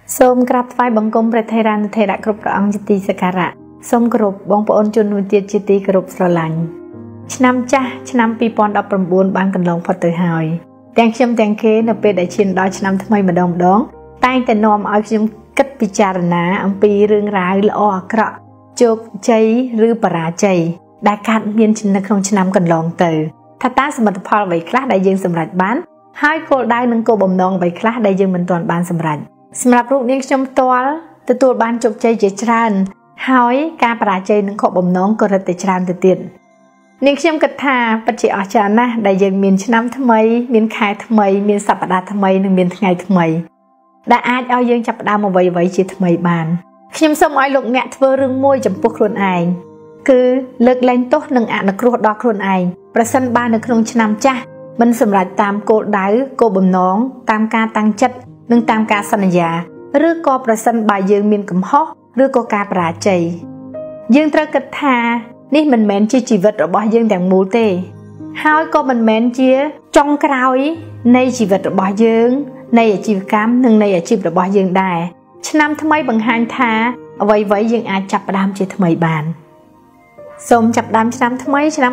សូមក្រាបថ្វាយបង្គំព្រះថេរានុថេរៈគ្រប់ព្រះអង្គជាទីសក្ការៈសូមគោរពបងប្អូនជនរួមជាតិជាទីគោរពស្រឡាញ់ឆ្នាំចាស់ឆ្នាំ 2019 បានកន្លងផុតទៅហើយទាំងខ្ញុំទាំងគេនៅពេលដែលឈានដល់ឆ្នាំថ្មីម្ដងតែងតែនាំឲ្យខ្ញុំគិតពិចារណាអំពីរឿងរ៉ាវល្អអាក្រក់ជោគជ័យឬបរាជ័យដែលកើតមាននៅក្នុងឆ្នាំកន្លងទៅថាតើសមិទ្ធផលអ្វីខ្លះដែលយើងសម្រេចបានហើយគោលដៅនិងគោលបំណងអ្វីខ្លះដែលយើងមិនទាន់បានសម្រេចសម្រាប់រូបនាងខ្ញុំផ្ទាល់ទទួលបានជោគជ័យជាច្រើនហើយការបរាជ័យនិងខកបំណងក៏រឹតតែច្រើនទៅទៀតនាងខ្ញុំគិតថាពិតជាអស្ចារ្យណាស់ដែលយើងមានឆ្នាំថ្មីមានខែថ្មីមានសប្តាហ៍ថ្មីនិងមានថ្ងៃថ្មីដែលអាចឲ្យយើងចាប់ផ្ដើមអ្វីៗជាថ្មីបានខ្ញុំសូមឲ្យលោកអ្នកធ្វើរឿងមួយចំពោះខ្លួនឯងគឺលើកលែងទោសនិងអនុគ្រោះដល់ខ្លួនឯងប្រសិនបើនៅក្នុងឆ្នាំចាស់មិនសម្រេចតាមគោលដៅគោលបំណងតាមការតាំងចិត្តនិងតាមការសន្យាឬក៏ប្រសិនបើយើងមានកំហុសឬក៏ការបរាជ័យយើងត្រូវគិតថានេះមិនមែនជាជីវិតរបស់យើងទាំងមូលទេហើយក៏មិនមែនជាចុងក្រោយនៃជីវិតរបស់យើងនៃអាជីវកម្មនិងនៃអាជីពរបស់យើងដែរឆ្នាំថ្មីបង្ហាញថាអ្វីៗយើងអាចចាប់ផ្ដើមជាថ្មីបានសូមចាប់ផ្ដើមឆ្នាំថ្មីឆ្នាំ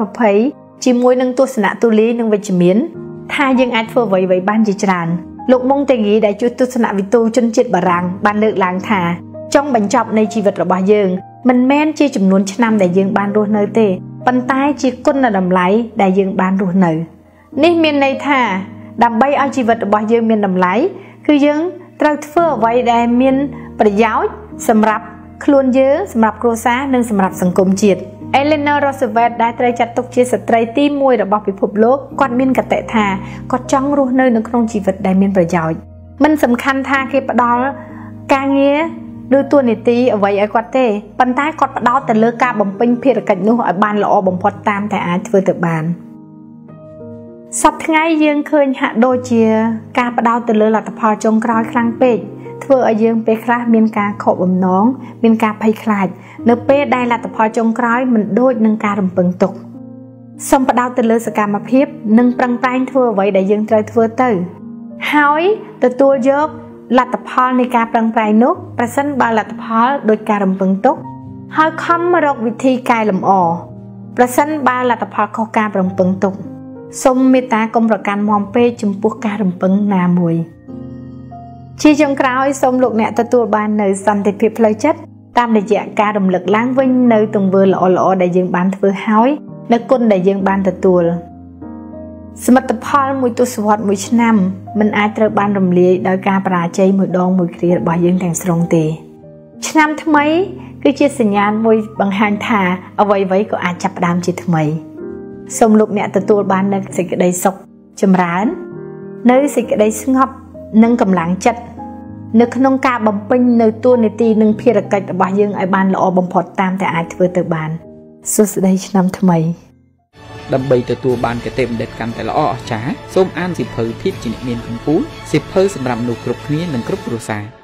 2020 ជាមួយនឹងទស្សនៈទូលាយនិងវិជ្ជមានថាយើងអាចធ្វើអ្វីៗបានជាច្រើនលោកមុងតេងីដែលជួយទស្សនវិទូជនជាតិបារាំងបានលើកឡើងថាចុងបញ្ចប់នៃជីវិតរបស់យើងមិនមែនជាចំនួនឆ្នាំដែលយើងបានរស់នៅទេប៉ុន្តែជាគុណតម្លៃដែលយើងបានរស់នៅនេះមានន័យថាដើម្បីឲ្យជីវិតរបស់យើងមានតម្លៃគឺយើងត្រូវធ្វើអ្វីដែលមានប្រយោជន៍សម្រាប់ខ្លួនយើងសម្រាប់គ្រួសារនិងសម្រាប់សង្គមជាតិ Eleanor Roosevelt ដែលត្រូវចាត់ទុកជាស្ត្រីទី1របស់ពិភពលោកគាត់មានកតិថាគាត់ចង់រស់នៅក្នុងជីវិតដែលមានប្រយោជន៍មិនសំខាន់ថាគេផ្ដល់ការងារឬតួនាទីអ្វីឲ្យគាត់ទេប៉ុន្តែគាត់ផ្ដោតទៅលើការបំពេញភារកិច្ចនោះឲ្យបានល្អបំផុតតាមតែអាចធ្វើទៅបានសប្តាហ៍ថ្ងៃយើងឃើញហាក់ដូចជាការផ្ដោតទៅលើលទ្ធផលចុងក្រោយខ្លាំងពេកធ្វើឲ្យយើងពេលខ្លះមានការខកបំណងមានការភ័យខ្លាចនៅពេលដែលលទ្ធផលចុងក្រោយមិនដូចនឹងការរំពឹងទុកសូមផ្ដោតទៅលើសកម្មភាពនិងប្រឹងប្រែងធ្វើអ្វីដែលយើងត្រូវធ្វើទៅហើយទទួលយកលទ្ធផលនៃការប្រឹងប្រែងនោះប្រសិនបើលទ្ធផលដោយការរំពឹងទុកហើយខំរកវិធីកែលម្អប្រសិនបើលទ្ធផលខុសការរំពឹងទុកសូមមេត្តាកុំប្រកាន់មាំពេកចំពោះការរំពឹងណាមួយជាចុងក្រោយសូមលោកអ្នកទទួលបាននូវសន្តិភាពផ្លូវចិត្តតាមរយៈការរំលឹកឡើងវិញនៅទង្វើល្អៗដែលយើងបានធ្វើហើយនៅគុណដែលយើងបានទទួលសមិទ្ធផលមួយទសវត្សរ៍មួយឆ្នាំមិនអាចត្រូវបានរំលាយដោយការបរាជ័យមួយដងមួយគ្រារបស់យើងទាំងស្រុងទេឆ្នាំថ្មីគឺជាសញ្ញាណមួយបង្ហាញថាអ្វីៗក៏អាចចាប់ផ្ដើមជាថ្មីសូមលោកអ្នកទទួលបាននូវសេចក្តីសុខចម្រើននៅសេចក្តីស្ងប់និងកម្លាំងចិត្តនៅក្នុងការបំពេញនៅតួនាទីនិងភារកិច្ចរបស់យើងឲ្យបានល្អបំផុតតាមតែអាចធ្វើទៅបានសួស្តីឆ្នាំថ្មីដើម្បីទទួលបានគតិបណ្ឌិតកាន់តែល្អអស្ចារ្យសូមអានសៀវភៅភាពជាអ្នកមានកម្ពុជាសៀវភៅសម្រាប់មនុស្សគ្រប់គ្នានិងគ្រប់គ្រួសារ